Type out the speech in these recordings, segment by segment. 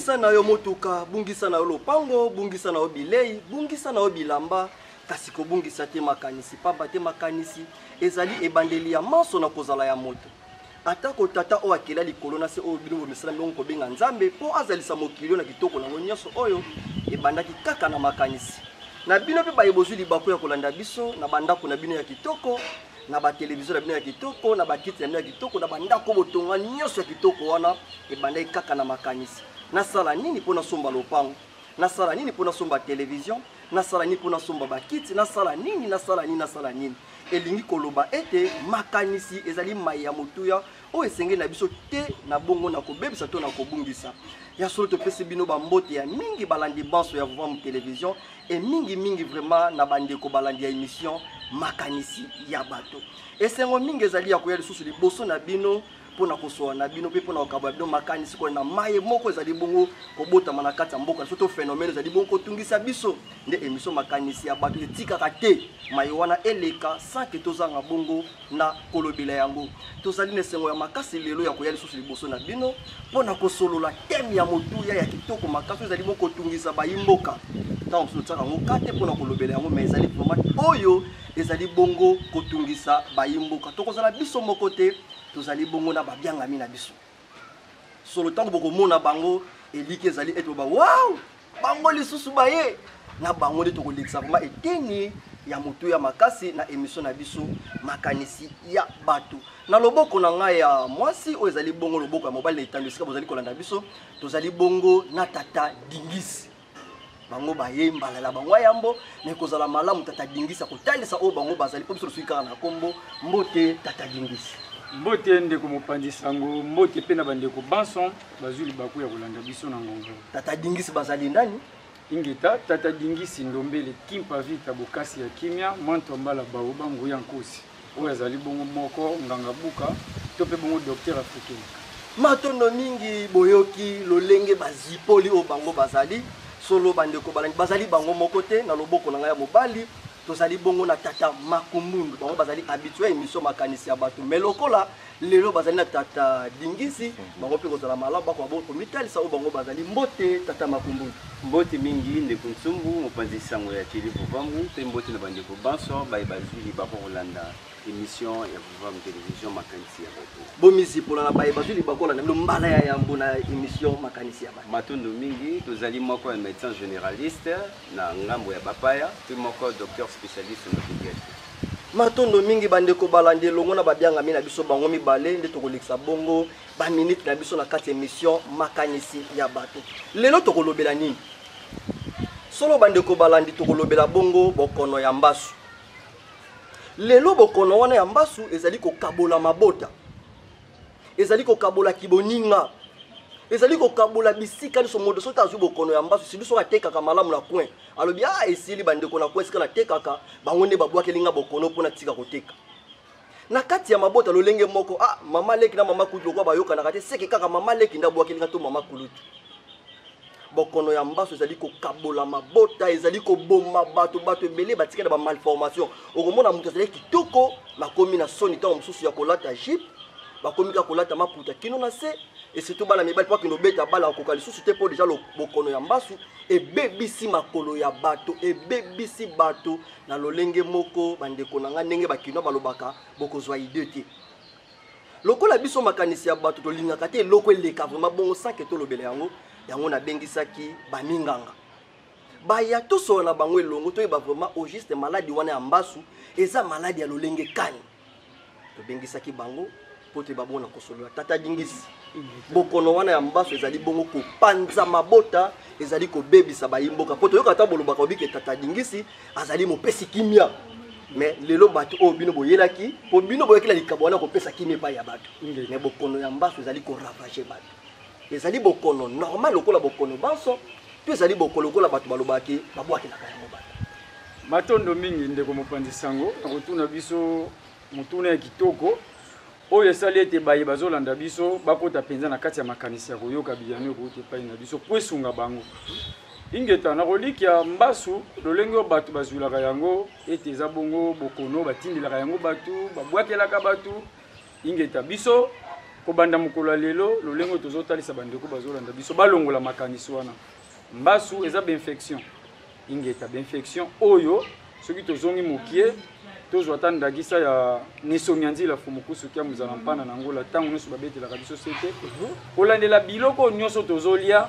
bungisa na yo motuka, bungisa na yo lopango, bungisa na yo bilei, bungisa na yo bilamba, kasi ko bungisa te makanisi, pamba te makanisi ezali ebandeli ya maso na kozala ya moto. Atako tata o akela likolo na se o bino misala mbongo ko benga nzambe po azalisa mokili na kitoko na nyonso oyo ebandaki kaka na makanisi. Na bino pe bayebozwi libako ya kolanda biso na bandako na bino ya kitoko, na ba télévision na bino ya kitoko, na ba kiti na bino ya kitoko, na bandako botonga nyonso ya kitoko wana ebandaki kaka na makanisi. Na sala nini pona somba lopango? Na sala nini pona somba télévision? Na sala nini pona somba ba kiti? Na sala nini, na sala nini, na sala nini? Elingi koloba ete makanisi ezali mai ya motuya o esenge na biso te na bongo na kobebisa to na kobungisa. Ya solo to pesi bino ba mbote ya mingi balandi banso ya voir télévision et mingi vraiment na bandeko balandi ya émission makanisi ya bato. Esengo mingi ezali ya koya lisusu liboso na bino pona kosoa na bino pe pona okaba bino makanisi ko na maye moko ezali bongo kobota manakata mboka soto phénomène ezali bongo tungisa biso nde émission makanisi ya bato etikaka te maye wana eleka sans que tozanga bongo na kolobela yango. Tozali na sengo ya makasi lelo ya koya lisusu liboso na bino pona kosolola thème ya motuya ya kitoko makasi ezali bongo tungisa bayimboka. Tant que tsaka ngokate pona kolobela yango mais ezali vraiment oyo ezali bongo kotungisa bayimboka. Tokozala biso moko te tozali bongo na babiangami na biso. Solo tango boko mona bango eliki ezali eto ba wow bango lisusu baye na bango de tokolekisa vraiment eteni ya motu ya makasi na émission na biso makanisi ya bato. Na loboko na ngai ya mwasi o ezali bongo loboko ya mobile etando sika bozali kolanda biso tozali bongo na tata Dingisi. Bango baye mbalala bango yambo ne kozala malamu tata Dingisi kotalisa o bango bazali po biso suika na kombo mbote tata Dingisi. Mbote ndeko mopanzi sango mbote pe na bandeko banson bazuli baku ya kolanda biso na ngongo. Tata Dingisi bazali ndani? Ingeta tata Dingisi ndombele kimpa vita bokasi ya kimia mwanto mbala baoba nguya nkosi. Oyo azali bongo moko nganga buka to pe bongo docteur africain. Matondo mingi boyoki lolenge bazipoli o bango bazali solo bandeko balandi bazali bango moko te na loboko na ngai ya mobali. Tozali bongo na tata Makumbundu bango bazali habitué émission makanisi ya bato melokola lelo bazali na tata Dingisi bango pe kozala malamu bako bongo komitalisa o bango bazali mbote tata Makumbundu. Mbote mingi ndeko Nsumbu mopanzi sango ya Chili Vuvamu pe mbote na bandeko banso bazuli bako kolanda émission ya Vuvamu télévision makanisi ya bato. Bomisi pola na bazuli bako kolanda mbala ya yambo na émission makanisi ya bato. Matondo mingi tozali moko ya médecin généraliste na ngambo ya bapaya pe moko docteur spécialiste na pédiatrie. Matondo mingi bandeko balande longo na babianga mina biso bango mibale nde tokolekisa bongo ba minute na biso na kati émission makanisi ya bato. Lelo tokolobela nini? Solo bandeko balandi tokolobela bongo bokono ya mbasu. Lelo bokono wana ya mbasu ezali kokabola mabota. Ezali kokabola kiboninga. Ezali kokabola bisika liso modo so tazu bokono ya mbasu sibiso atekaka malamu na coin. Alobi esili bandeko na coin sika na tekaka bango nde babwakelinga bokono pona tika koteka. Na kati ya mabota lolenge moko mama leki na mama kulutu kwa bayoka na kati seke kaka mama leki ndabwakelinga to mama kulutu. Bokono ya mbasu ezali kokabola mabota ezali koboma bato ebele batika na ba malformation. Okomona mutu ezali kitoko makomi na soni ta mosusu ya kolata jip bakomi ka kolata maputa kino na se et surtout bana mibali pa kino beta bala ko kalisusu te po déjà lo bokono ya mbasu e bebisi makolo ya bato e bebisi bato na lolenge moko bandeko na nga ndenge bakino balobaka bokozwa idée te. Lokola biso makanisi ya bato to lingaka te loko eleka vraiment bongo sans que to lobela yango na bengisaki baminganga. Baya to so na bango elongo to eba vraiment au juste maladie wana ya mbasu eza maladie ya lolenge kani. To bengisaki bango pote babona kosolola tata Dingisi. Bokono wana ya mbasu ezali bongo ko panza mabota ezali ko bebisa bayimboka poto yoka ta boloba ko bike tata Dingisi azali mopesi kimia. Mais lelo bato o bino boyelaki po bino boyekela likabo wana ko pesa kimia pa ya bato. Mais bokono ya mbasu ezali ko ravager bato. Ezali bokono normal lokola bokono banso to ezali bokono lokola bato balobaki babwaki na kaya mobata. Matondo mingi ndeko mopanzi sango nakotuna biso mutuna ya kitoko oyo esali ete baye bazolanda biso bakota penza na kati ya makanisi ya koyoka biyano kote pai na biso po esunga bango. Ingeta na koliki ya mbasu lolenge bato bazulaka yango ete eza bongo bokono batindelaka yango bato babwakelaka bato ingeta biso kobanda mokolo lelo lolengo tozotalisa bandeko bazolanda biso balongola makanisi wana mbasu eza infection ingeta infection oyo soki tozongi mokie tozwa ta ndakisa ya nisonyanzila fumukusu kia muzala mpana na ngola tango nyonso babetelaka biso sete kolandela biloko nyonso tozolia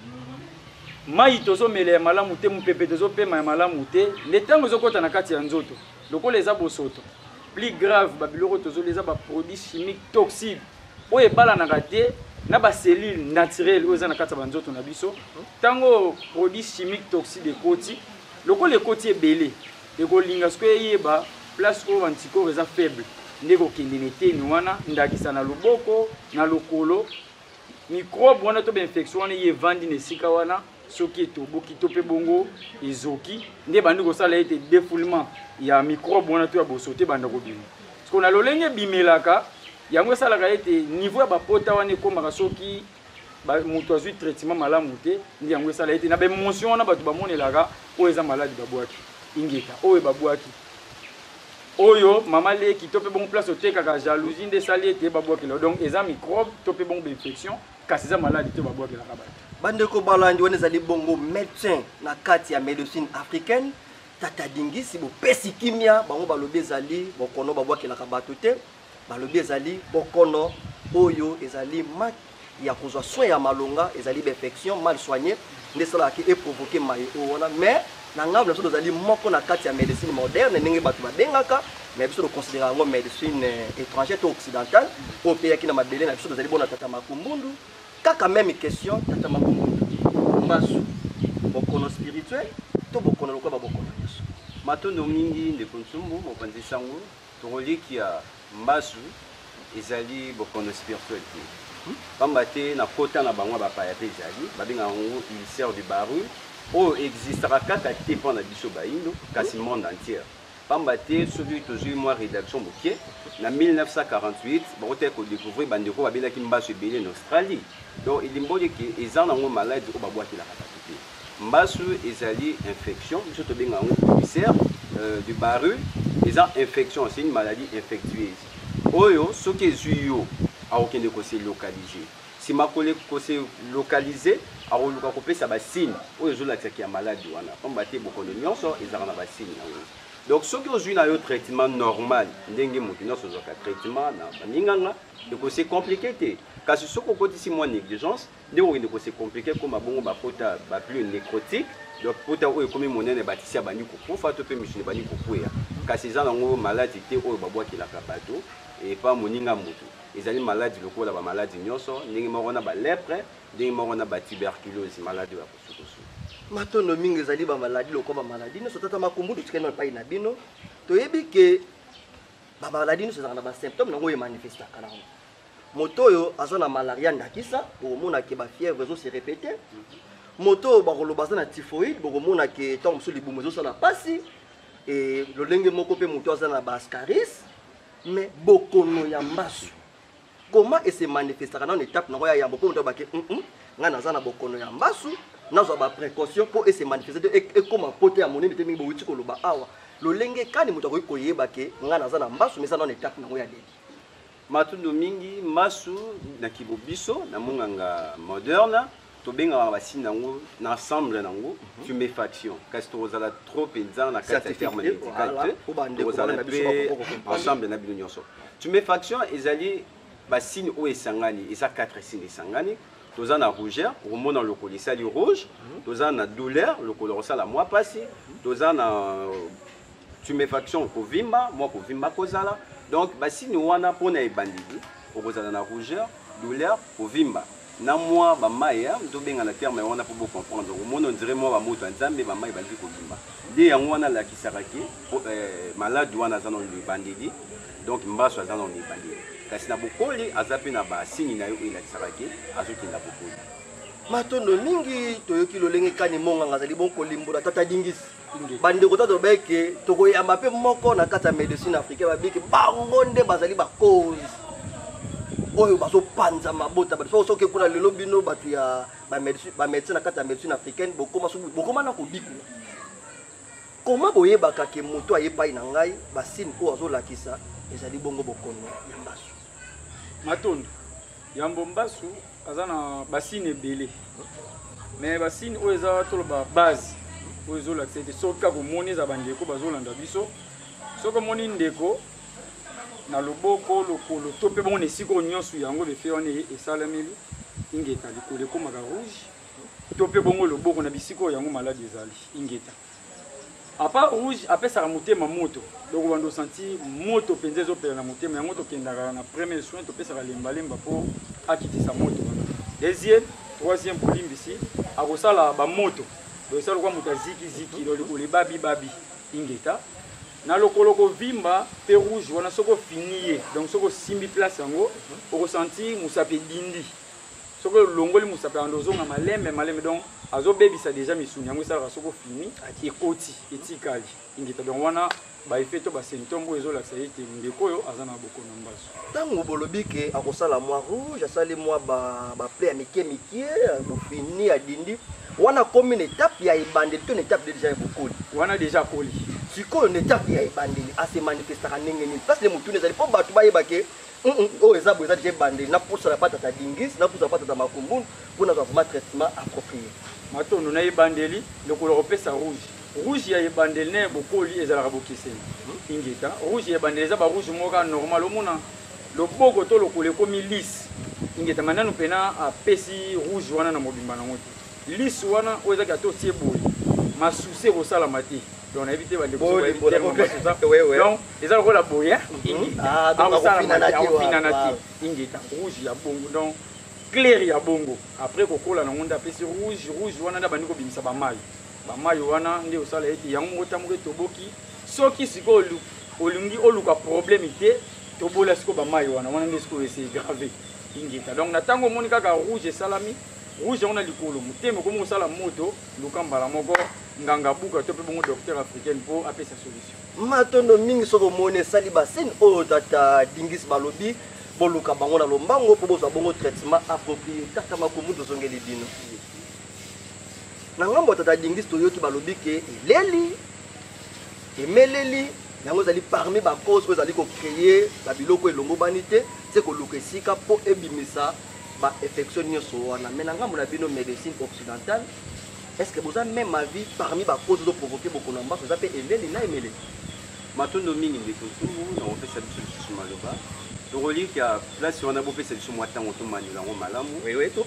mai tozomela ya malamu te mupepe tozopema ya malamu te nde ntango ezokɔta na kati ya nzoto lokola eza bosoto plus grave babiloko tozolia eza baproduit chimique toxique oyo ebalanaka te na baselile naturelle oyo eza na kati ya banzoto na biso ntango produit chimique toxique ekoti lokola ekoti ebele ekolinga soki eyeba place oyo bantikoro eza faible nde kokende na eteni wana ndakisa na loboko na lokolo microbe wana to bainfection wana ye evandi na esika wana soki etoboki to mpe bongo ezoki nde bandi kosala ete défoulement ya microbe wana to ya bosote banda kobima parceke na lolenge ebimelaka yango esalaka ete niveau ya bapota wana ekomaka soki moto azwi traitement malamu te nde yango esala ete na baémotion wana bato bamonelaka oyo eza maladi babwaki ingeta oyo babwaki oyo mama leki to mpe bongo place otekaka jalousie nde esali ete babwakela donc eza microbe to mpe bongo bainfection kasi eza maladi te babwakelaka bato bandeko balandi wana ezali bongo médecin na kati ya médecine africaine tata dingisi bopesi kimia bango balobi ezali bokono babwakelaka bato te balobi ezali bokono oyo ezali mak ya kozwa soin ya malonga ezali bainfection mal soigné nde esalaka eprovoke maye oyo wana mais na ngambo na biso tozali moko na kati ya médecine moderne ndenge bato babengaka mais biso toconsidéraka yango médecine étrangère to occidentale oyo mpe yaki na mabele na biso tozali bona tata makumbundu kaka même question tata makumbundu mbasu bokono spirituel to bokono lokola babokono nyonso matondo mingi ndeko nsumbu mopanzi sango tokolikia mbasu ezali bokono spirituel te pamba te na kota na bango bapaya te ezali babengaka yango ulcère du baru oyo existaka kaka te mpo na biso bayindo kasi monde entière pamba te soki tozwi mwa rédaction moke na 1948 bakotaki kodécouvrir bandeko babelaki mbasu ebele na Australie donc elimboli ke eza nango maladi oyo babwakelaka bato te mbasu ezali infection biso tobenga yango ulcère du baru eza infection c'est une maladie infectieuse oyo soki ezwi yo akokende kose localiser sima kose localiser akoluka kopesa basigne oyo ezolakisaki ya maladi wana pamba te bokono nyonso ezalaka na basigne yango donc soki ozwi na yo traitement normal ndenge moto nyonso ozwaka traitement na baminganga ekose compliqué te kasi soki okotisi mwa négligence ndenge okende kose compliqué koma bongo bapota baplus nécrotique donc pota oyo ekomi monene batisi abandi kokufa to mpe misuni ebandi kokweya kasi eza nango maladi te oyo babwakelaka bato epa moninga moto ezali maladi lokola bamaladi nyonso ndenge moko na balepre ndenge moko na batuberculose maladi ya kosukosu matondo mingi ezali bamaladi lokola bamaladi nyonso tata makumbudu tikani epai na bino toyebi ke bamaladi nyonso ezalaka na basymptôme nango oyo emanifestaka nango moto oyo aza na malaria ndakisa bokomonake bafièvre ezose répété moto oyo bakoloba aza na typhoïde bokomonake ntango mosusu libumu ezosala mpasi lolenge moko mpe moto aza na baascaris mais bokono ya mbasu comment ese manifestaka na étape nango ya yambo mpo moto abake nga naza na bokono ya mbasu nazwa baprécaution mpo ese manifeste ekoma pote ya monene te mingi bowuti koloba awa lolenge kani moto akoki koyeba ke nga naza na mbasu mais eza na étape nango ya deli matundu mingi mbasu na kibo biso na monganga moderne tobengaka basine nango na ensemble nango tuméfaction kasi tokozala trop mpenza na kati ya terme médical te tokozala mpe ensemble na bino nyonso tuméfaction ezali basine oyo esangani eza 4 signes esangani toza na rougeur omona lokolo esali rouge toza na douleur lokolo kosala mwa pasi toza na tuméfaction kovimba mwa kovimba kozala donc basine wana mpona ebandeli okozala na rougeur douleur kovimba na mwa bamaya tobenga na terme wana mpo bocomprendre omona ondire mwa bamoto ya nzambe bamai bandi kovimba nde yango wana alakisaka ke maladi wana aza nano ebandeli donc mbaso aza nano ebandeli kasi na bokoli aza mpe na basini na yo oyo elakisaka ke azokenda bokoli matondo mingi toyoki lolenge kani monganga azali bonkolimbola tata dingisi bandeko tata tobeke tokoyamba mpe moko na kati ya médecine africaine babiki bango nde bazali bacause oyo bazopanza mabota bato soki kuna lelo bino bato ya bamédecine na kati ya médecine africaine bokoma na kobikula koma boyebaka ke moto ayepai na ngai basine oyo azolakisa ezali bongo bokono ya mbasu matondo Yambo Mbasu azana basine belé. Mais basine oyo eza toloba base oyo ezolakisa ete soki kaka omoni eza bandeko bazolanda biso soki omoni ndeko na loboko lokolo to mpe bongo na esika oyo nyonso yango befe wana esalameli ingeta likolo ekomaka rouge to mpe bongo loboko na bisika oyo yango maladi ezali ingeta apa rouge apesaka motema moto donc bando senti moto mpenza ezopela na motema yango tokendaka na premier soin topesaka lembalemba mpo akitisa moto wana deuxième troisième bolimbisi akosala bamoto esala kwa moto azikiziki lolikolo ebabi ingeta na lokolo kovimba mpe rouge wana soki ofini ye donc soki osimbi place yango okosenti mosape dindi soki olongoli mosape yango ozonga malembe donc azobebisa déjà misuni yango esalaka soki ofini ekoti etikali ingeta donc wana baefe to basymptôme oyo ezolakisa ete ndeko oyo aza na bokono mbasu ntango bolobi ke akosala mwa rouge asali mwa baple ya mike bofini adindi wana komi na étape ya ebandeli to na étape déjà ya bokoli wana déjà akoli sikoyo na étape ya ebandeli ase manifestaka ndenge nini place ne motuni ezali mpo bato bayeba ke oyo eza boye eza déjà ebandeli napusala patata dingis napusala patata makumbunu mpona azwa vraiment traitement approprié matondo na ebandeli lokolo kopesa rouge ya ebandeli na bokoli ezalaka bokeseni ingeta rouge ya ebandeli eza barouge moko normal omona loboko to lokolo ekomi lisse ingeta manano mpena apesi rouge wana na mobimba nango te lisse wana oyo ezaki ata otie boye masusi ekosalama te donc nayebi te bandeko donc eza lokola boye akosalama te akofinana te ingeta rouge ya bongo donc clair ya bongo après kokola nango nde apesi rouge wana nde abandi kobimisa bamayi wana nde osala ete yango motamoke toboki soki sikoyo olingi oluka problème te tobola sikoyo bamayi wana nde sikoyo ese grave ingeta donc na ntango omoni kaka rouge esalami rouge yango na likolo motema okomi kosala moto luka mbala moko nganga buka to mpe bongo docteur africaine mpo apesa solution matondo mingi soki omoni esali basene oyo tata dingis balobi boluka bango na lombango mpo bozwa bongo traitement approprié tata makumu tozongeli bino na ngambo tata dingis toyoki balobi ke eleli emeleli yango ezali parmi bacause oyo ezali kocreye babiloko elongo bani te se koluka esika mpo ebimisa bainfection nyonso wana me na ngambo na bino médecine occidentale est ce que boza même avis parmi bacause ozoprovoke bokono ya mbaso eza mpe eleli na emeleli matondo mingi ndeko ntumbu na kopesa biso lisusu maloba tokoliki ya place wana bopesa biso mwa ntango tomaniola yango malamu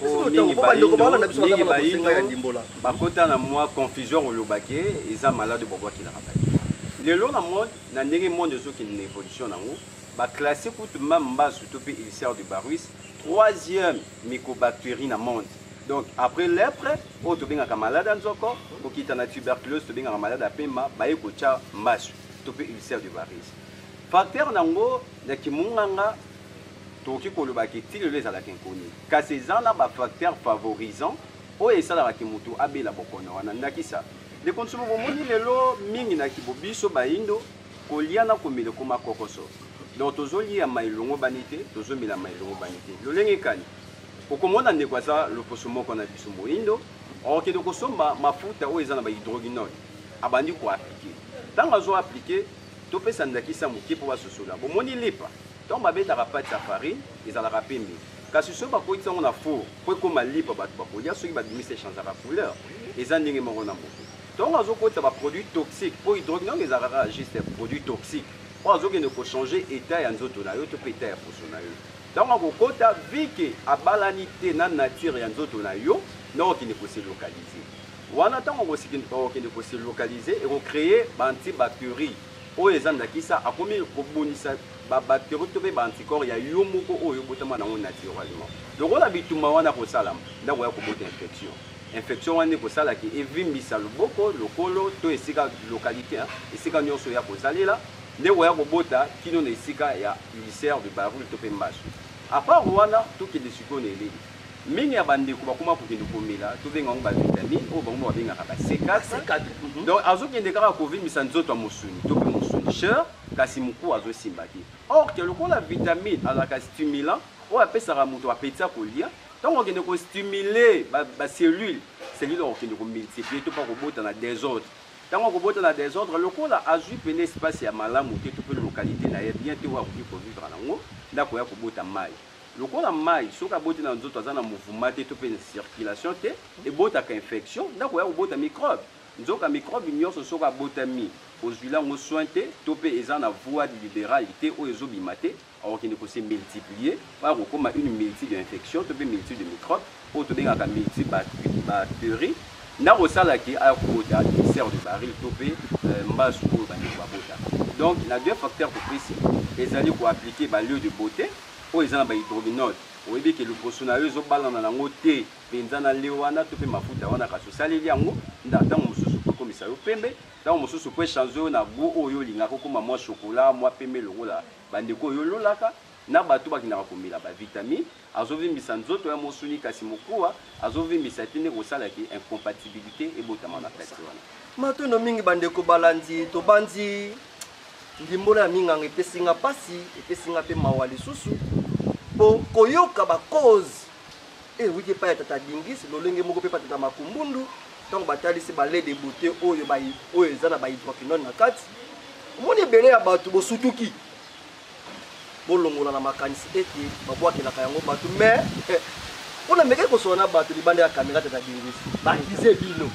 mingi bayindo bakota na mwa confusion olobaki eza malade bobwakilaka baki lelo na mode na ndenge monde ezokende na évolution nango baklasse kutu ma mbasu to mpe ulcère de Barus troisième mycobactérie na monde donc après lèpre oyo tobengaka malade ya nzoko kokita na tuberculose tobengaka malade ya pema baye kotya mbasu to mpe ulcère de Barus facteur nango na kimunganga tokoki kolobaki ti lelo ezalaka nkoni kasi eza na bafacteur favorisant oyo esalaka motu abela bokono wana ndakisa ndeko nsumu bomoni lelo mingi na kibobiso bayindo kolia na komela ekoma kokoso donc tozolia mailongo bani te tozomela mailongo bani te lolenge kani okomona ndeko aza loposo moko na biso moyindo okende kosomba mafuta oyo eza na bahydroquinone abandi koaplike ntango azoaplike topesa ndakisa moke mpo basosola bomoni lipa ntango babetaka pati ya farine ezalaka pembe kasi soki bakoyisa yango na four mpo ekoma lipa bato bakolia soki babimisi echangeaka couleur eza ndenge moko na moto ntango azokotisa baproduit toxique mpo hydroquinone ezalaka juste produit toxique oyo azokende kochange état ya nzoto na yo to mpe état ya poso na yo ntango akokota vike abalani te na nature ya nzoto na yo ndenge okende koselokalize wana ntango okende koselokalize ekocreye baantibactérie oyo eza ndakisa akomi kobonisa babactérie to mpe baanticorps ya yo moko oyo obotama nango naturellement lokola bitumba wana kosalama ndako ya kobota infection wana ekosalaki evimbisa loboko lokolo to esika localité esika nyonso ya kosalela nde oya kobota kino na esika ya ulcère de Barus to mpe mbasu apart wana tokende sikoyo na eleli mingi ya bandeko bakoma kokende komela tobenga yango bavitamine oyo bango babengaka C4 donc azokende kaka kovimbisa nzoto ya mosuni to mpe mosuni chere kasi moku azosimbaki or ke lokola vitamine azalaka stimulant oyo apesaka moto apeti ya kolia ntango okende kostimule bacellule okende komultiplie to mpa kobota na désordre ntango akobota na désordre lokola azwi pene espace ya malamu te to mpe localité na ye bien te oyo akoki kovivre nango ndako ya kobota mai lokola mai soki aboti na nzoto aza na mouvement te to mpe na circulation te ebotaka infection ndako ya kobota microbe nzoka microbe nyonso soki abotami ozwi yango soin te to mpe eza na voie de libéralité oyo ezobima te akokende kose multiplier mpona kokóma une multitude d'infection to mpe multitude de microbe oyo tobengaka multibactérie na kosalaki aya kobota ulcère de baril to mpe mbasu oyo bandeko babota donc na deux facteurs topesi ezali koapplike balieu de beauté oyo eza na bahydrobinode oyebi ke liboso na yo ezobalana nango te mpenza na le wana to mpe mafuta wana kasi osaleli yango ntango mosusu po ekomisa yo pembe ntango mosusu po echange oyo na go oyo olingaka okóma mwa chokola mwa pembe lokola bandeko oyo ololaka na bato bakendaka komela bavitamine azovimbisa nzoto ya mosuni kasi mokuwa azovimbisa te nde kosalaki incompatibilité ebotama na kati wana matono mingi bandeko balandi tobandi ndimbola ya minganga epesinga pasi epesinga mpe mawa lisusu po koyoka bacause ewuti epai ya tata dingisi lolenge moko mpe pa tata makumbundu ntango batalisi balait de beauté oyo eza na bahydroquinone na kati omoni ebele ya bato bosutuki bolongola na makanisi ete babwakelaka yango bato mais mpona mekei kosola na bato libanda ya kamera tata dingisi bakize bino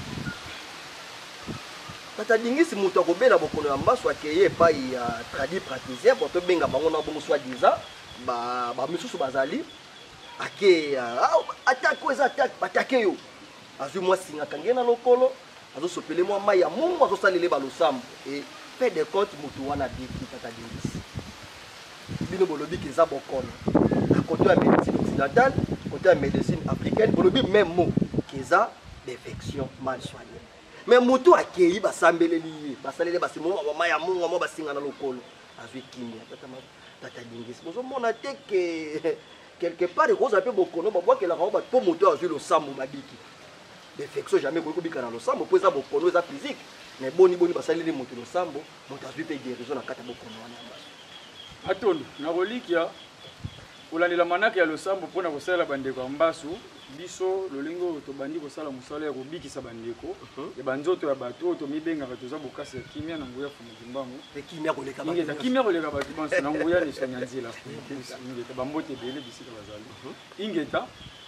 tata dingisi moto akobela bokono ya mbaso akeye epai ya tradi praticien po tobenga bango na bongo soi disant bamisusu bazali ake atake oyo eza atake batake yo azwi mwa singa kange na lokolo azosopele mwa mai ya mungu azosalele balosambo e pe de compte moto wana biki tata dingisi bino bolobi ke eza bokono na koto ya médecine occidentale koto ya médecine africaine bolobi même mot ke eza défection mal soignée mais moto akei basambeleli ye basaleli basimo mai ya mungu mwa basinga na lokolo azwi kimia tata dingisi bozomona te ke quelque part ekozala mpe bokono babwakelaka ngo bato mpo moto azwi losambo babiki défection jamais koki kobika na losambo mpo eza bokono eza physique mais boni basaleli moto losambo moto azwi mpe guérison na kati ya bokono wana ya mbaso atondo na kolikia kolandela manaka ya losambo mpona kosalela bandeko ya mbasu biso lolingo oyo tobandi kosala mosala ya kobikisa bandeko ya banzoto ya bato oyo tomibengaka toza bokasi ya kimia na nguya fumukimbangu kimia koleka bato banso na nguya lisonya nzela ingeta bambote ebele bisika bazali ingeta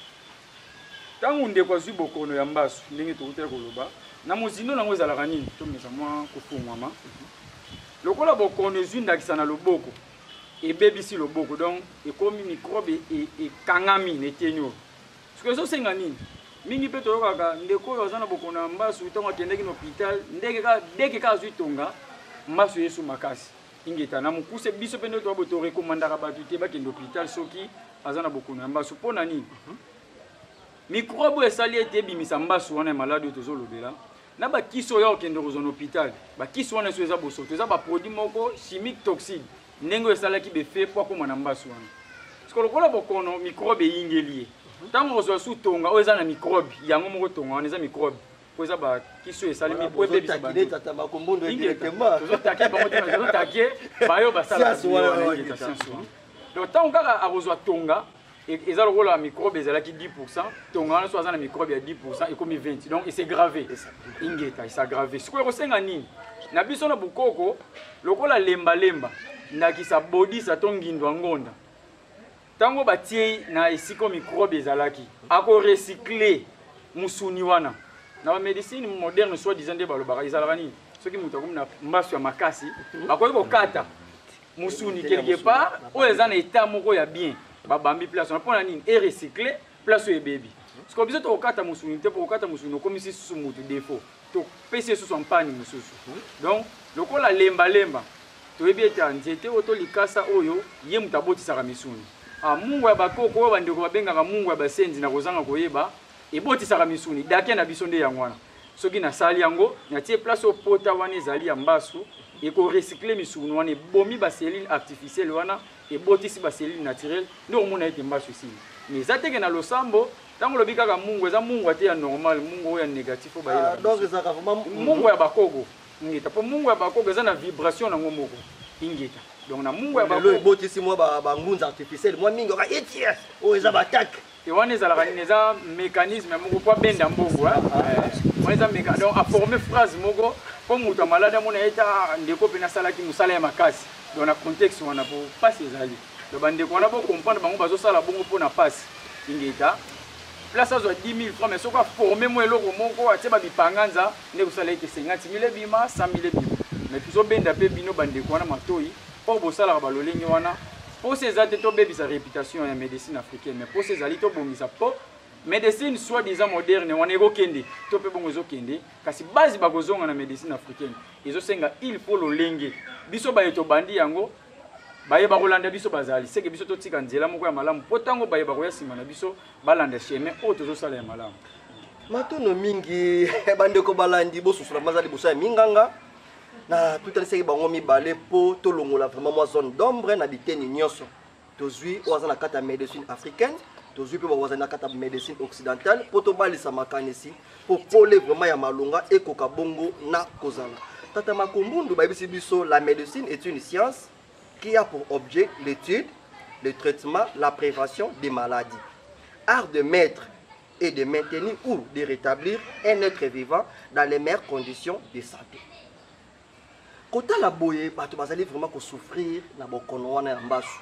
ntango ndeko azwi bokono ya mbasu ndenge tokutela koloba na mozindo nango ezalaka nini tomesa mwa kofungwama lokola bokono ezwi ndakisa na loboko ebebisi loboko donc ekomi microbe ekangami neteni oyo soki ezosenga nini mingi mpe toyokaka ndeko oyo aza na bokono ya mbasu ntango akendeki na hôpital ndeke ka azwi tonga mbasu yesu makasi ingeta na mokuse biso mpe nde toyabo torekomandaka bato te bakende hôpital soki aza na bokono ya mbasu mpo na nini microbe oyo esali ete ebimisa mbasu wana ya maladi oyo tozolobela na bakisi oyo akende kozwa na hôpital bakisi wana so eza bosoto eza baproduit moko chimique toxique ndenge oyo esalaki befe mpo akóma na mbasu wana siko lokola bokono microbe eyingeli ye ntango kozwa su tonga oyo eza na microbe yango moko tonga wana eza microbe mpo eza bakisi oyo esalemi po ebebisa tozotake bango te tozotake bayo basala science wana donc ntango kaka akozwa tonga eza lokola microbe ezalaki 10%, tonga wana so aza na microbe ya 10% ekomi 20, donc c'est gravé ingeta esaggrave sikoyo ekosenga nini na biso na bukoko lokola lembalemba ndakisa bodisa to ngindo ngonda ntango batie na esiko microbe ezalaki akorecycle musuni wana na bamédecine moderne soit disant nde balobaka ezalaka nini soki moto akomi na mbasu ya makasi bakoki kokata musuni quelque part oyo eza na état moko ya bien babambi place on pona nini et recycler place oyo ebebi siko biso tokokata musuni te po kokata musuni okomisi susu moto défaut to pesi susu mpani mususu donc lokola lembalemba toyebi ete nzete oyo to likasa oyo ye moto abotisaka misuni mungu ya bakoko oyo bandeko babengaka mungu ya basenzi na kozanga koyeba ebotisaka misuni dake na biso nde yango wana soki nasali yango natie place opota wana ezali ya mbasu ekorecycle misuni wana ebomi baselile artificielle wana ebotisi baselile naturelle nde omona ete mbasu esili mais eza teke na losambo ntango lobi kaka mungu eza mungu ate ya normal mungu oyo ya négatif oyo bayela mungu ya bakoko ingeta mpo mungu ya bakoko eza na vibration nango moko ingeta donc na mungu ya bakoko ebotisi mwa bangunza artificielle mwa mingi oka eti oyo eza batake wana ezalaka nini eza mécanisme moko po abenda mbongo wana eza donc aforme phrase moko mpo moto ya malade amona ete ndeko mpe nasalaki mosala ya makasi donc na contexte wana po mpasi ezali donc bandeko wana bocomprendre bango bazosala bongo mpona passe ingeta place azwa 10 000 francs mais soki aforme mo eloko moko atie babipanganza nde kosala ete 50 000 ebima 100 000 ebima mais tozobenda mpe bino bandeko wana matoi mpo bosalaka balolenge wana mposa eza te tobebisa réputation ya médecine africaine mais mposa ezali tobongisa mpo médecine soi-disant moderne wana ekokende to mpe bongo ezokende kasi base bakozonga na médecine africaine ezosenga il faut lolenge biso baye tobandi yango bayeba kolanda biso bazali seke biso totika nzela moko ya malamu mpo ntango bayeba koya nsima na biso balanda chemin oyo tozosala ya malamu matono mingi bandeko balandi bosusula maza liboso ya minganga na tutalisaki bango mibale mpo tolongola vraiment mwa zone d'ombre na biteni nyonso tozwi oyo aza na kati ya médecine africaine tozwi mpe bakozali na kati ya médecine occidentale mpo tobalisa makanisi mpo pole vraiment ya malonga ekoka bongo na kozala tata makumbundu bayebisi biso la médecine est une science qui a pour objet l'étude, le traitement, la prévention des maladies. Art de mettre et de maintenir ou de rétablir un être vivant dans les meilleures conditions de santé. Quand la boye, bato bazali vraiment ko souffrir na bokono wana ya mbasu.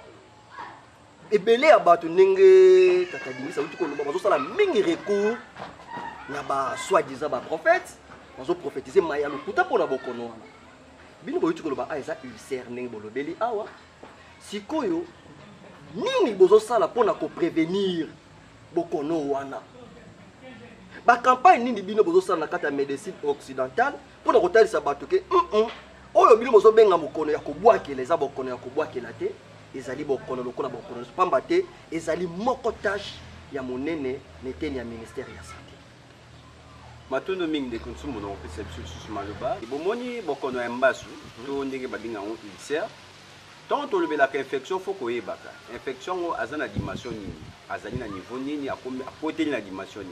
Ebele ya bato ndenge tata dingisa uti ko loba bazosala mingi recours na ba soi-disant ba prophètes, bazo prophétiser maya lokuta pona bokono wana. Bino boyuti koloba eza ulcère ndenge bolobeli awa sikoyo nini bozosala mpona koprévenir bokono wana bacampagne nini bino bozosala na kati ya médecine occidentale mpona kotalisa bato ke oyo bino bozobenga bokono ya kobwakela eza bokono ya kobwakela te ezali bokono lokola bokono pamba te ezali moko tâche ya monene neteni ya ministère ya santé. Matondo mingi de konsumo na opesa biso susu maloba bomoni bokono ya mbasu to ndenge babinga ngo ulcère tant tolobelaka infection faut koyebaka infection ngo aza na dimension nini azali na niveau nini akoteli na dimension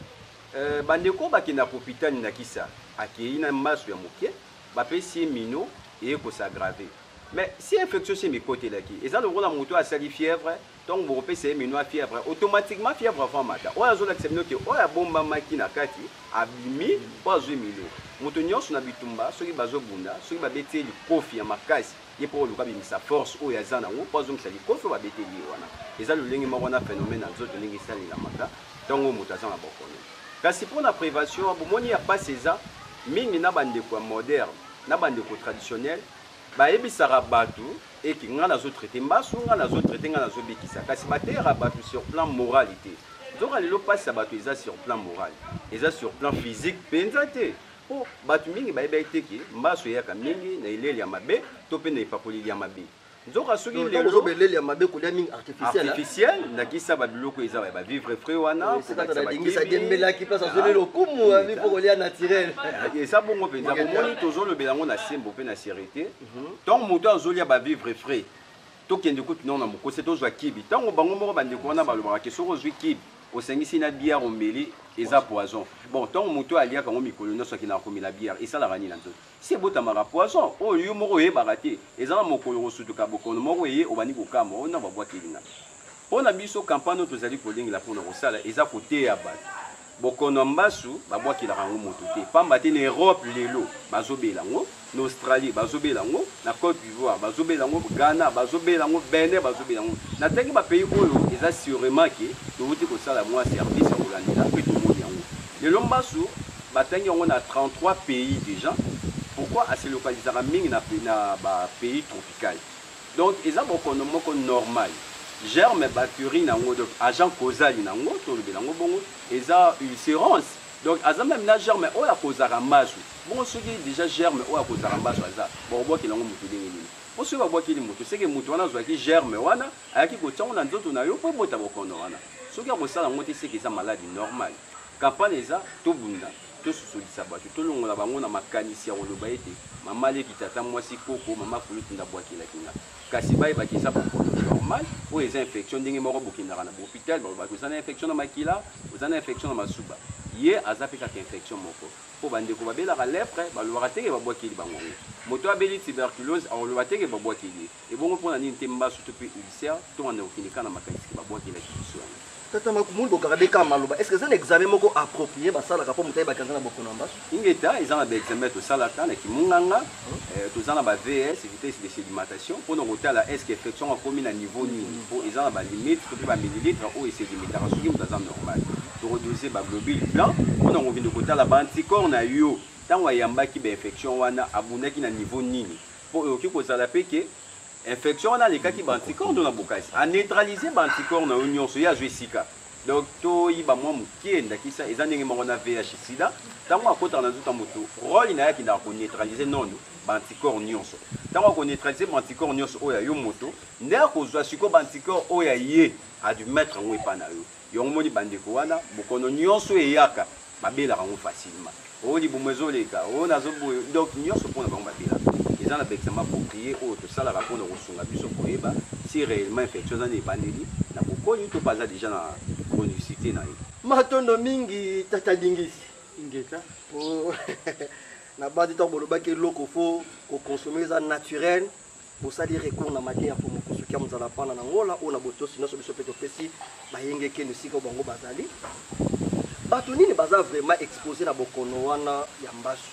nini bandeko bakenda ko hôpital na kisa akei na mbasu ya moke bapesi mino et ko s'aggraver mais si infection c'est mikotelaki eza le rôle moto a sali fièvre donc vous repérez mino à fièvre automatiquement fièvre avant matin on a zone accepter que on a bomba makina kati abimi pas mino moto nyonso na bitumba soki bazobunda soki babeteli kofi ya makasi ye pour le kabimisa force o ya zana ngo pas donc sali kofi babeteli wana eza le lenge moko na phénomène nzoto ndenge sali la maka donc moto azana bokono kasi pour la prévention bomoni ya pas cesa mingi na bandeko moderne na bandeko traditionnel bayebisaka bato eki nga nazotraite mbasu nga nazotraite nga nazobikisa kasi bateyaka bato sur plan moralité nzoka lelo mpasi ya bato eza sur plan moral eza sur plan physique mpenza te po bato mingi bayebaki teke mbasu eyaka mingi na eleli ya mabe to mpe na epakoleli ya mabe nzoka soki lelo beleli ya mabe kolia mingi artificiel ndakisa babiloko eza bavivre frais wana dingisa dembelaki mpasi azoli lokumu avi mpo kolia naturel eza bongo mpenza bomoni tozolobela yango na sembo mpe na sérité ntango moto azolia bavivre frais tokende kutu nao na mokose tozwa kibi ntango bango moko bandeko wana balobaka ke soki ozwi kibi osengisi na bière omeli eza poison bon ntango moto aliaka yango mikolo nyonso akendaka komela bière esalaka nini na nzoto si ebotamaka poison oyo yo moko oyebaka te eza na mokolo kosutuka bokono moko eye obandi kokama oyo na babwakelinga mpo na biso kampagne oyo tozali kolengela mpona kosala eza koteya bato bokono ya mbasu babwakelaka yango moto te pamba te na Europe lelo bazobela yango na Australie bazobela yango na Côte d'Ivoire bazobela yango Ghana bazobela yango Benin bazobela yango na tangi bapays oyo eza sûrement ke towuti kosala mwa service ya kolandela mpe tomoni yango lelo mbasu batangi yango na 33 pays déjà pourquoi aselokalizaka mingi na bapays tropical donc eza bokono moko normal germe bactérie nango donc agent causal nango tolobela yango bongo eza ulcérance donc aza même na germe oyo akozaka mbasu bongo soki déjà germe oyo akozaka mbasu aza babwakela yango moto ndenge nini po soki babwakeli moto seke moto wana azwaki germe wana ayaki kotiango na nzoto na yo mpo ebota bokono wana soki akosala yango te seke eza maladie normale campagne eza tobunda tosusulisa bato tolongola bango na makanisi ya koloba ete mama aleki tata mwasi koko mama kuluti ndabwakelaki nga kasi bayebaki eza bokono normal oyo eza infection ndenge moko bokendaka na bohôpital balobaki oza na infection na makila oza na infection na masuba ye aza mpe kaka infection moko mpo bandeko babelaka lepre balobaka teke babwakeli bango moto abeli tuberculose akoloba teke babwakeli ebongo mpona nini te mbasu to mpe ulcère to wanda kokende kaka na makanisi ke babwakelaki biso yango tata makumuli bokarade ka maloba est-ce que c'est un examen moko approprié basala ka po mutai bakanza na bokono mbaso ingeta ils ont un examen to salata na kimunganga tous en ba VS vitesse de sédimentation pour nous la est-ce que effection a commis à niveau nini pour ils ont ba limite pour ba millilitres ou essayer de mettre en suivi dans un normal to redoser ba globule blanc pour nous vient de côté la ba anticorps na yo tant yamba ki ba infection wana abunaki na niveau nini pour oki ko sala peke infection na les cas qui ba anticorps dans la bokasi a neutraliser ba anticorps na union so ya Jessica donc to yiba mwa mukienda kisa ezanenge mongo na VIH sida tango akota na zuta moto rôle na yaki na ko neutraliser non ba anticorps nyonso tango ko neutraliser ba anticorps nyonso oya yo moto nda ko zwa siko ba anticorps oya ye a du mettre ngwe pa na yo yo moni bandeko wana bokono nyonso eyaka babela rango facilement o li bumezo leka o nazo donc nyonso pona bango babela ils ont un examen approprié au tout ça la rapport de resunga biso koyeba si réellement infection na ebandeli na bokoli to pas déjà na chronicité na yo matondo mingi tata dingisi ingeta oh na badi to bolobaki loko fo ko consommer ça naturel pour ça dire recours na matière pour mokosukia muzala pana na ngola ona botosi na so biso peto pesi bayenge kende siko bango bazali bato nini baza vraiment exposé na bokono wana ya mbasu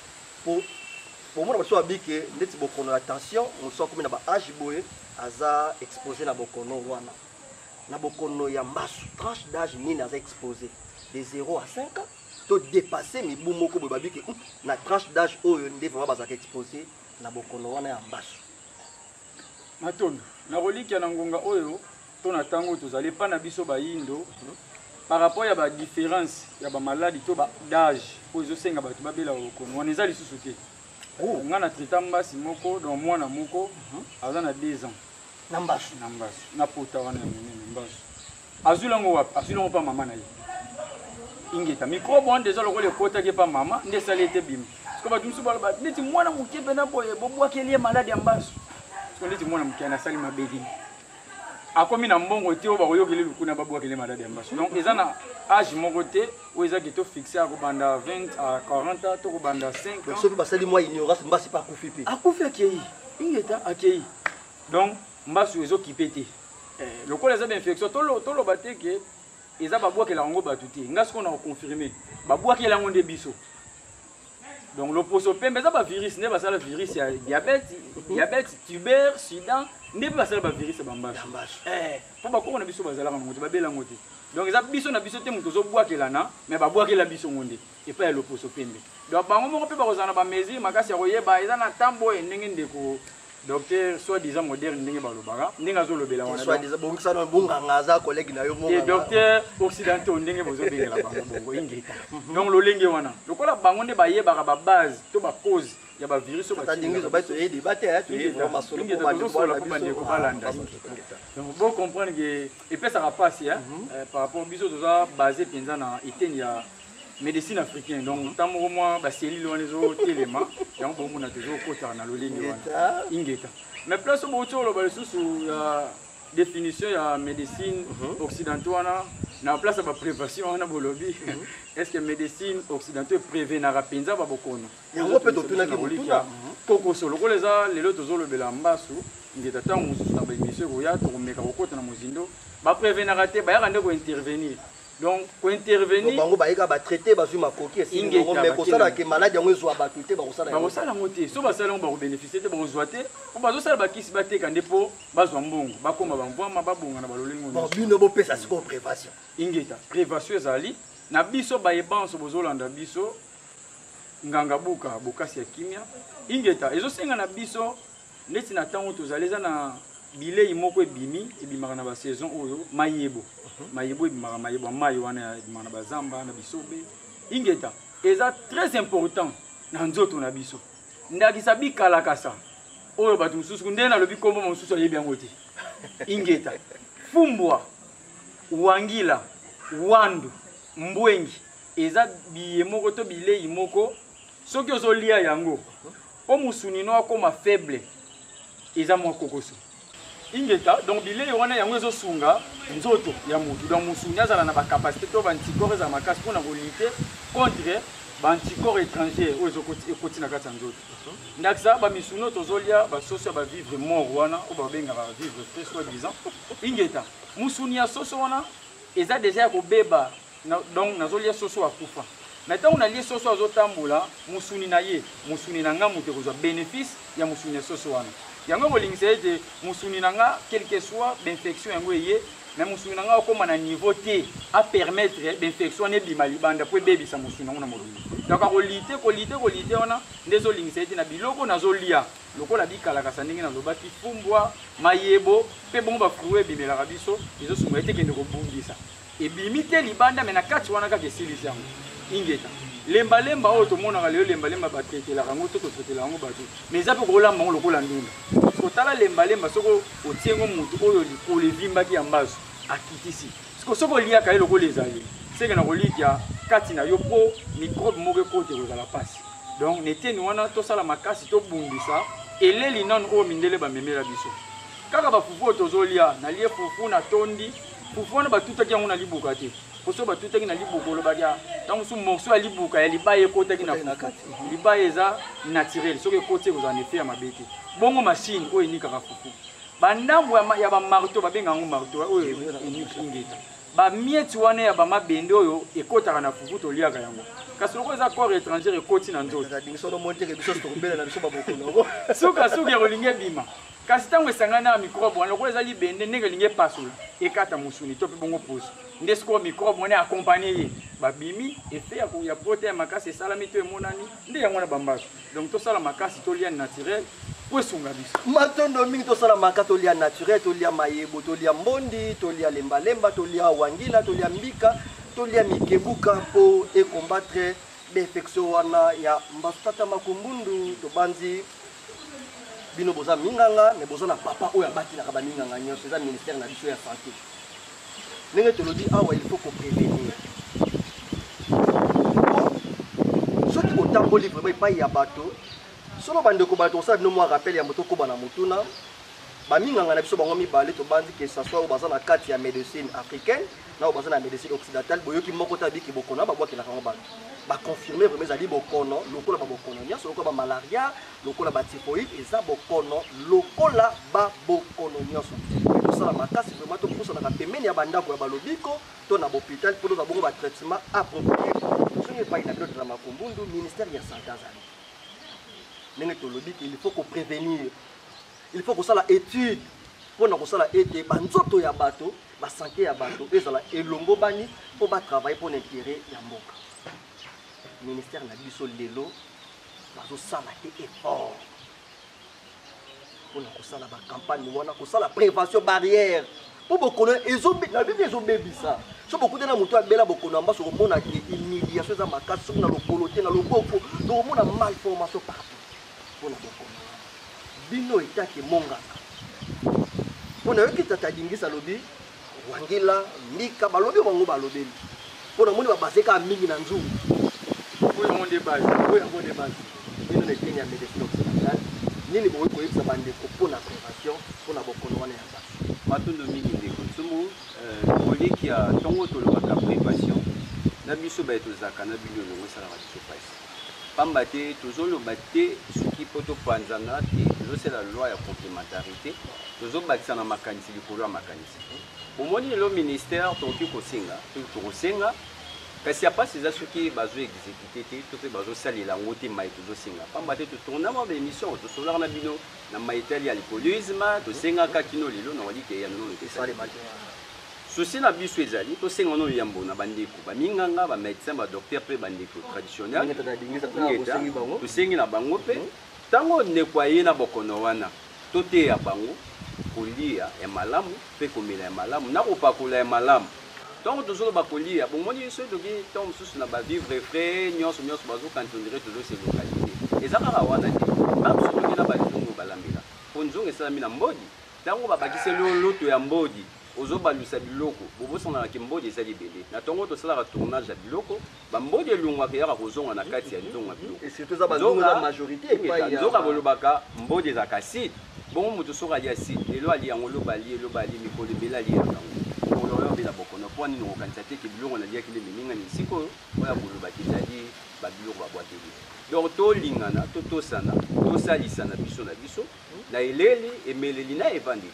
pour moi baso abike ndeti bokono la tension muso comme na ba âge boye aza exposé na bokono wana na bokono ya mbasu tranche d'âge nini aza exposé de 0 à 5 ans to dépasser mi bu moko boye babike na tranche d'âge oyo nde vraiment baza exposé na bokono wana ya mbasu matondo na roliki na ngonga oyo to na tango tozali pa na biso ba yindo par rapport à la différence ya ba maladie to ba d'âge po zo senga ba to babela bokono wana ezali susu te on a traité mbasi moko donc mwana moko azana 2 ans nambasu na pota wana mbasi azulango wapi azulango pa mama na ye ingeta microbe on déjà le kota ke pa mama nde salete bim ko ba dumsu ba ndeti mwana mukepe na boye bobwa kelie malade mbasi ko ndeti mwana mukana sali mabedi akomi na mbongo te ba koyokele lukuna babwa kelie malade mbasi donc ezana âge moko te ou ezaki to fixé ko banda 20 à 40 ans to ko banda 5 ans so basali moi ignorance mbasi pa kufi pe akufi akei ingeta akei donc mbasi ezo kipete le col les infection tolo bateke eza babwa ke la ngo batuti ngas ko na confirmer babwa ke la ngonde biso donc le posopembe eza ba virus ne basala virus ya diabète tuber sida ne basala ba virus ba mbasi po ba ko na biso bazala ngote babela ngote donc eza biso na biso te muto zo bwa ke lana mais babwa ke la biso ngonde et pas le posopembe donc bango moko pe ba kozana ba mesure makasi ya koyeba eza na tambo ndenge ndeko docteur soi-disant moderne ndenge balobaka ndenge azolobela wana soi-disant bongisa na bonganga aza collègue na yo monga et docteur occidentaux ndenge bozobengela bango bongo ingeta donc lolenge wana lokola bango nde bayebaka ba base to ba cause ya ba virus ba ndingizo ba to yedi ba te to yedi vraiment solo ko balanda donc bon comprendre que et puis ça va passer par rapport biso toza basé penza na eteni ya médecine africaine donc tant moi ba cellule wana zo telema yango bomo na tezo kota na lolenge wana ingeta mais place bo tolo ba susu ya définition ya médecine occidentale wana na place ba prévention wana bolobi est-ce que médecine occidentale prévenira penza ba bokono yango pe to tuna ki botuna koko solo ko leza lelo tozo lobela mbasu ingeta tant mususu na ba émission ko ya to meka ko kota na mozindo ba prévenira te ba ya kande ko intervenir donc pour intervenir bango baika ba traiter ba zuma koki esingo ngo me ko sala ke malade yango ezwa batuté ba ko sala ba ko sala ngote so ba sala ngo ba ko bénéficier te ba ko zwaté ko ba zo sala ba kisi ba teka ndepo ba zwa mbongo ba koma ba mvama ba bonga na ba lolingo bon bino bo pesa siko prévention ingeta prévention ezali na biso ba yebanso bozolanda biso nganga buka bokasi ya kimia ingeta ezo senga na biso neti na tango tozaleza na bilei moko ebimi ebimaka na ba saison oyo mayebo mayebo ebimaka mayebo mayi wana ebimaka na bazamba na bisobe ingeta eza très important na nzoto na biso ndakisa bikalakasa oyo bato mosusu nde nalobi kombo mosusu ayebi yango te ingeta fumbwa wangila wandu mbwengi eza biye moko to bilei moko soki ozolia yango po musuni no akoma faible eza mwa kokoso ingeta donc bilei wana yango ezosunga nzoto ya mutu donc musuni azala na bacapacité to banticorps eza makasi mpona kolite contre banticorps étranger oyo ekoti na kati ya nzoto ndakisa bamisuni tozolia basoso ya bavivre mort wana oyo babengaka bavivre frais soi disant ingeta musuni ya soso wana eza déjà ya kobeba donc nazolia soso akufa maintenant on a lié soso azotambola musuni na ye musuni na nga mutu kozwa bénéfice ya musuni ya soso wana yango kolingisa ete musuni na nga quel que soit d'infection yango eye mais musuni na nga okoma na niveau te a permettre d'infection ne bima libanda po ebebisa musuni nango na mobili donc kolite wana nde ezolingisa ete na biloko nazolia lokola bikalakasa ndenge nalobaki fumbwa mayebo mpe bongo bafruit ebimelaka biso ezosunga ete kende kobungisa ebimi te libanda me na kati wana kaka esilisi yango ingeta lembalemba oyo tomonaka lelo lembalemba batretelaka yango to totretelaka yango bato mais eza mpe kolamba yango lokola ndunda kotala lembalemba soki otie yango motu oyo likolo evimbaki ya mbazo akitisi soki oliaka ye lokola ezali seke na kolikia kati na yo mpo microbe moko ekote kozala mpasi donc neteni wana tosala makasi tobundisa eleli nanu oyo mindele bamemela biso kaka bafufu oyo tozolia nalie fufu na tondi fufu wana batutaki yango na libuka te poso batutaki na libuka olobaki ntango mosusu morso ya libuka ya libaya ekotaki na fufu libaya eza naturel soki ekoti ekozala na efe ya mabe te bongo mashine oyo enikaka fufu bandambo ya bamarto babenga yango marto oyo ingeta bamieti wana ya bamabende oyo ekotaka na fufu toliaka yango kasi loko eza corps étranger ekoti na nzoto suki ekolingi ebima kasi ntango esangani na microbe wana lokola eza libende ndenge elingi epasola ekata mosuni to mpe bongo poso nde sikoyo microbe wana akompagne ye babimi efe ya prote ya makasi esalami to emonani nde yango wana bambaso donc tosala makasi tolia naturel po esunga biso matondo mingi tosala makasi tolia naturel tolia mayebo tolia mbondi tolia lembalemba tolia wangila tolia mbika tolia mikebuka mpo ekombattre bainfection wana ya mbasu tata makumbundu tobanzi bino boza minganga me boza na papa oyo abatilaka baminganga nyonso eza ministère na biso ya santé ndenge tolobi awa il faut koprévenir soki otamboli vraimen epai ya bato solo bandeko bato osala bino mwa rappel ya moto okoba na motuna baminganga na biso bango mibale tobanzi ke sasoi oyo baza na kati ya médecine africaine na oyo baza na médecine occidentale boyoki moko te abiki bokono babwakelaka yango bato baconfirme vraimen ezali bokono lokola babokono nyonso lokola bamalaria lokola batyphoïde eza bokono lokola babokono nyonso tosala makasi vraimen topusanaka pembeni ya bandako ya balobiko to na bohôpital mpo toza bongo batraitement approprié soki epai na biloto na makumbundu ministère ya santé azali ndenge tolobi il faut koprévenir il faut kosala étude mpona kosala ete banzoto ya bato basanté ya bato ezala elongo bani mpo batravaille mpo na intérêt ya mboka ministère na biso lelo bazosala te effort mpona kosala bacampagne wana kosala prévention barrière mpo bokono na bibi ezobebisa so bokuta na moto abela bokono ya mbaso komona ke humiliation eza makasi soki na lokolo te na loboko tokomona malformation partout mpona bokono bino etake mongaka mpona yoki tata adingisa lobi wangila mbika balobi bango balobeli mpona moni babazeka mingi na nzungu oyo yango nde base bino na eteni ya médecine occidentale nini bokoki koyebisa bandeko mpona prévention mpona bokono wana ya baso matondo mingi ndeko nsumu koleki ya ntongo tolobaka prévention na biso baye tozalaka na bino elongo esalaka biso pasi pamba te tozoloba te soki mpo topanzana te tozosala loi ya complémentarité tozobakisa na makanisi likolo ya makanisi omoni lelo ministère tokoki kosenga tokosenga kasi ya mpasi eza soki bazoexécute te to mpe bazosalela yango te mai tozosenga pamba te totournama baémission tosolaka na bino na maitali ya alcoolisme tosengaka kino lelo na walike ya nono souci na biso ezali tosenga no yambo na bandeko baminganga bamédecin badocteur mpe bandeko traditionnel tosengi na bango mpe ntango ndeko aye na bokono wana toteya bango kolia ya malamu mpe komela ya malamu na kopakola ya malamu ntango tozoloba kolia bomoni so toki ntango mosusu na bavivre frais nyonso bazokantondire tozose localité eza kaka wana te bamosusu toki na bazungu balambela mpo nzongo esalami na mbodi ntango babakisi loto ya mbodi ozobalusa biloko bobosanganaki mbodi ezali ebele na ntongo tosalaka tournage ya biloko bambodi elongwaka eyaka kozonga na kati ya nzongo ya biloko bolobaka mbodi ezalaka acide bongo moto soki ali acide lelo ali yango loba ali mikolo ebele aliyaka yango oyo obela bokono mpo nini okokanisa te ke biloko naliaki nde memingani sikoyo oyo bolobaki ezali babiloko babwateli donc tolingana totosana tosalisana biso na biso na eleli emeleli na evandeli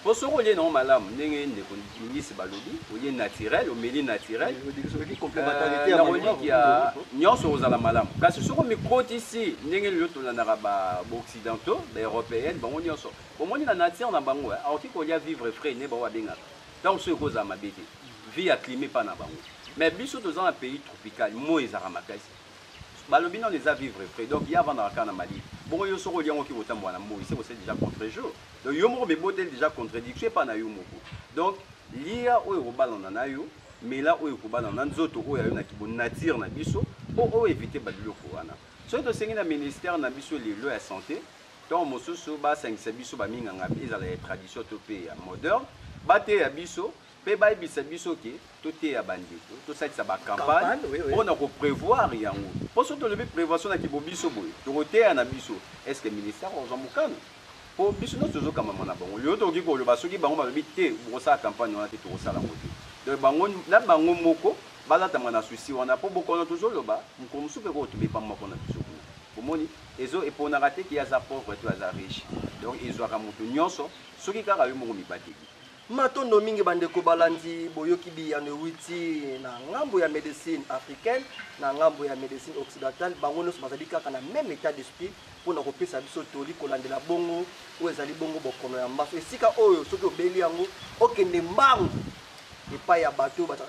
Pour ce rôle, non, madame, ministre Balobi, il est naturel, au milieu naturel. Complémentarité à qui a nion sur la madame. Parce que ce qu'on me côte ici, n'est l'autre occidentaux, européens, bon, on y a ça. Pour moi, la nature n'a pas moi. Alors qu'il y a vivre frais, n'est pas bien. Donc, ce qu'on a ma bête, vie à climat pas n'a pas. Mais bien dans un pays tropical, moi, ils ont ramassé. Balobi non les a vivre frais. Donc, il y a avant dans la Mali. Bon, il y a ce rôle qui vote moi, ici, c'est déjà contre-jour. Donc, yomo me botel déjà contradiction pas na yomo. Donc, lia o yoba na na yo, mais là o yoba na nzoto o ya na kibo nature na biso, o éviter baduloko wana. So to sengi na ministère na biso lelo ya santé, donc mosusu ba sengisa biso ba minga ngabi ezala ya tradition to pe ya moderne, ba te ya biso, pe ba bisa biso ke to te ya bandeko, to sa ba campagne, on a ko prévoir yango. Pour so to lever prévention na kibo biso boy, to te na biso, est-ce que ministère o zamukana? Pour biso no tozo kama mona bango yo to ki ko le basoki bango ba bité bosa campagne on a te to sala ngoti de bango na bango moko bala ta mana souci on a pas beaucoup na tozo loba mko musupe ko to be pa moko na biso komoni ezo e pona raté ki ya za pauvre to za riche donc ezo ka mutu nyonso soki kaka yo moko mibate matondo mingi bandeko balandi boyoki bi ya witi na ngambo ya médecine africaine na ngambo ya médecine occidentale bango nyonso bazali kaka na même état d'esprit pour na kopesa biso toli kolandela bongo o ezali bongo bokono ya mbaso esika oyo soki obeli yango okende mbangu epai ya bato bata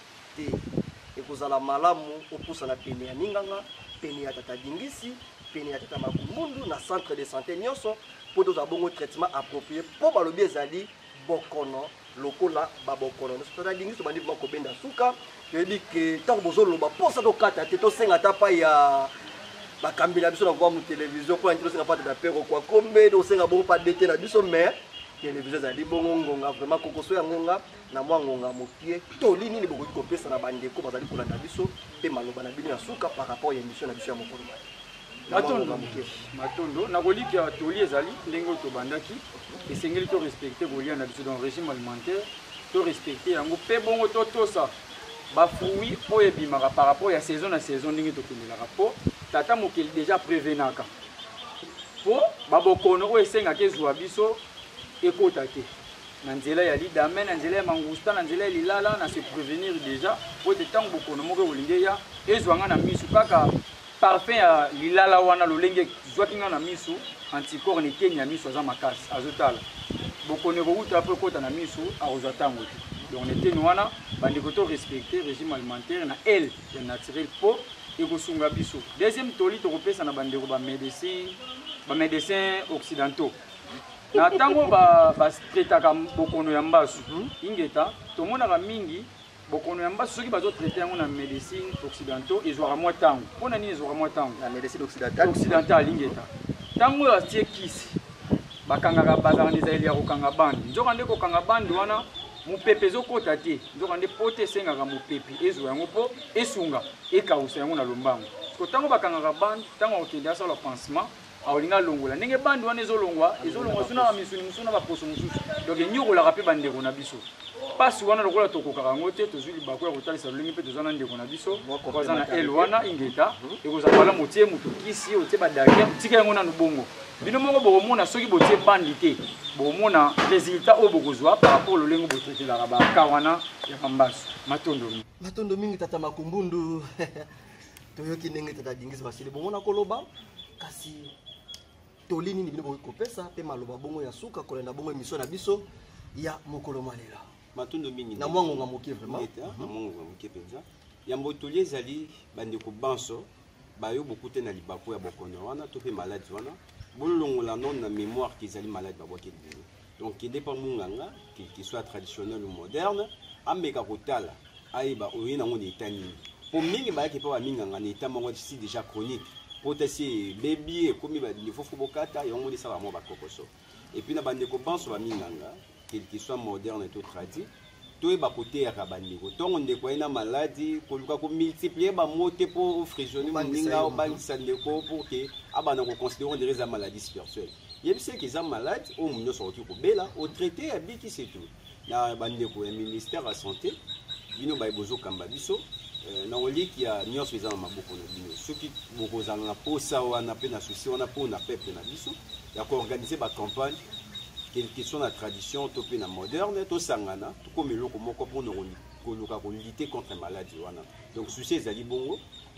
te ekozala malamu opusa na pene ya ninganga pene ya tata dingisi pene ya tata makumbundu na centre de santé nyonso pour tozala bongo traitement approprié po balobi ezali bokono lokola babokono tata dingisi tobandi moko benda suka toyebi ke ntango bozoloba mposa tokata te tosenga ata pa ya bakambila biso na voir mu télévision pour entrer senga pata d'apéro quoi kombe do senga bon pas d'été na biso mais télévision za di bongo ngonga vraiment kokoso ya ngonga na mwa ngonga mokie to lini ni boko kopesa na bandeko bazali kolanda biso pe maloba na bino ya suka par rapport ya émission na biso ya mokolo matondo na koliki ya toli ezali ndenge to bandaki esengeli to respecter kolia na biso dans régime alimentaire to respecter yango pe bongo to tosa ba fruits oyo ebimaka par rapport ya saison na saison ndenge tokendelaka po tata mokeli déjà prévenaka po babokono oyo esengaka ezwa biso ekota te na nzela ya lidame na nzela ya mangusta na nzela ya lilala na se prévenir déjà po te ntango bokono moko olingi ya ezwanga na misu kaka parfum ya lilala wana lolenge zwaki nga na misu anticorps ne kenya misu aza makasi azotala bokono ekouta po ekota na misu akozwa ntango te donc neteni wana bandeko to respecter régime alimentaire na ele ya naturel po ekosunga biso deuxième toli tokopesa na bandeko ba médecins occidentaux na ntango batretaka bokono ya mbasu ingeta tomonaka mingi bokono ya mbasu soki bazotraite yango na médecine occidentaux ezwaka mwa ntango mpona nini ezwaka mwa ntango na médecine occidentale ingeta ntango oyo atie kisi bakangaka bazala ndezaeli ya kokanga bandi nzoka nde kokanga bandi wana mopepe ezokota te nzoka nde po te esengaka mopepe ezwa yango mpo esunga ekausa yango na lombango ko ntango bakangaka bandi ntango akokende asala pansement aolinga longola ndenge bandi wana ezolongwa suna bamisuni mosusu na baposo mosusu donc enyokolaka mpe bandeko na biso pasi wana lokola tokokaka yango te tozwi libako ya kotalisa lolenge mpe toza na ndeko na biso baza na ele wana ingeta ekozala malamu otie moto kisi otie badake otika yango nanu bongo bino moko bokomona soki botie bandi te bokomona résultat oyo bokozwa par rapport lolenge botraitelaka baka wana ya bambaso matondo mingi tata makumbundu toyoki ndenge tata dingisi basili bomona koloba kasi toli nini bino bokopesa pe maloba bongo ya suka kolenda bongo émission na biso ya mokolo malela matondo mingi na mwango nga mokie vraiment na mwango nga mokie penza ya mbotoli ezali bandeko banso bayo bokute na libako ya bokono wana to pe malade wana bolongola non na mémoire qu'ils allaient malade babwaki bino donc qui dépend munganga qui soit traditionnel ou moderne ameka kotala aiba oyina ngo etani pour mingi ba ki pa minganga na état mongo si déjà chronique potasi baby comme ba il faut bokata et on dit ça va mo ba kokoso et puis na bande ko pense ba minganga qui soit moderne et tout tradit to ba côté ya bandeko tongo ndeko ina maladie ko luka ko multiplier ba moté pour frictionner minga ba sandeko pour que abana ko considérer des raisons maladie spirituelle il y a qui sont malades au munyo so ko bela au traité habiki c'est tout na bandeko ya ministère de santé bino ba bozo kamba biso na oliki ya nyonso eza na maboko na bino soki bokozala na posa wana pe na souci wana po na peuple na biso ya ko organiser ba campagne question de la tradition, topé na moderne, to sangana, to comme eloko moko pour nous lutter contre les maladies. Donc souci ezali bongo,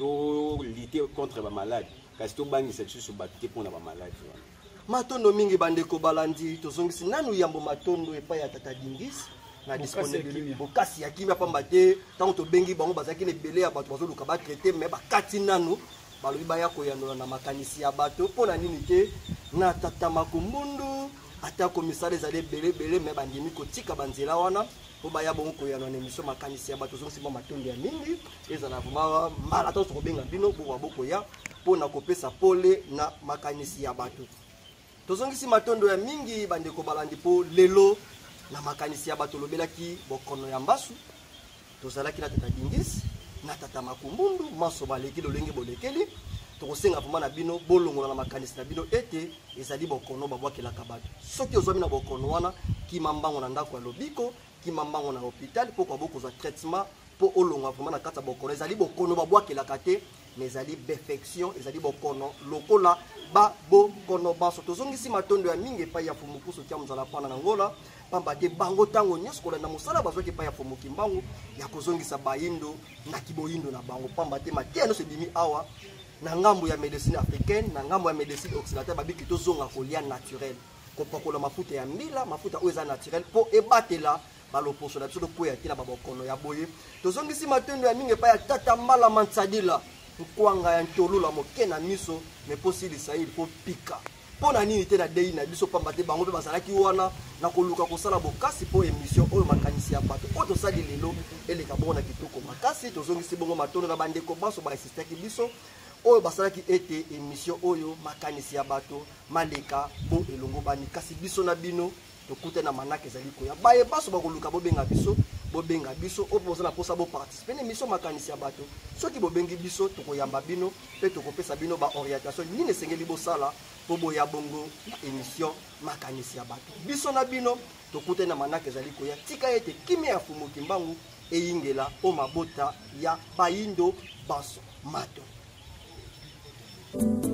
to lutter contre les maladies. Kasi to bangi cette chose batté pour na maladie. Matondo mingi bandeko balandi tozongisi nanu yambo matondo epa ya tata Dingis na disponible bokasi ya kimia pamba te tant to bengi bango bazaki ne belé ya bato bazoluka ba traiter mais bakati nanu balobi baya koyanola na makanisi ya bato pona nini te na tata Makumbundu ata komisare ezali belé mais bandimi kotika banzela wana po baya bongo koyanola na émission makanisi ya bato zongisi matondo ya mingi ezala vraiment mala to ko benga bino bo boko ya pona kopesa pole na makanisi ya bato. Tozongisi matondo ya mingi bandeko balandi po lelo na makanisi ya bato lobelaki bokono ya mbasu tozalaki na tata Dingis na tata Makumbundu maso baleki lolenge bolekeli tokosenga vraiment na bino bolongola na makanisi na bino ete ezali bokono babwakelaka bato soki ozwami na bokono wana kimambango na ndako ya lobiko kimambango na hôpital po kwa bokozwa traitement po olongwa vraiment na kata bokono ezali bokono babwakelaka te mais ezali perfection ezali bokono lokola ba bokono baso tozongisi matondo ya mingi pa ya fumukuso tia muzala pana na ngola pamba te bango tango nyos kola na musala bazoki pa ya fumuki mbangu ya kozongisa bayindo na kiboyindo na bango pamba te matia no se bimi awa na ngambo ya médecine africaine na ngambo ya médecine occidentale babiki tozonga kolia naturel kopakola mafuta ya mbila mafuta oyo eza naturel po ebatela baloposo na biso po ya tina babokono ya boye tozongisi matondo ya mingi pa ya tata Mbala Mansadila kwanga ya ntolula moke na miso me posili saili po pika pona nini te na dei na biso pamba te bango pe bazalaki wana na koluka kosala bokasi po émission oyo makanisi ya bato oto sali lelo eleka bongo na kitoko makasi tozongisi bongo matondo na bandeko baso ba assistaki biso oyo basalaki ete émission oyo makanisi ya bato maleka po elongo bani kasi biso na bino tokute na manaka ezali koya baye baso bakoluka bobenga biso opo bozana posa bo participer na émission makanisi ya bato soki bobengi biso tokoyamba bino pe tokopesa bino ba orientation nini esengeli bosala po boya bongo na émission makanisi ya bato biso na bino tokute na manaka ezali koya tika ete kimia ya fumuki mbangu eyingela o mabota ya bayindo baso mato.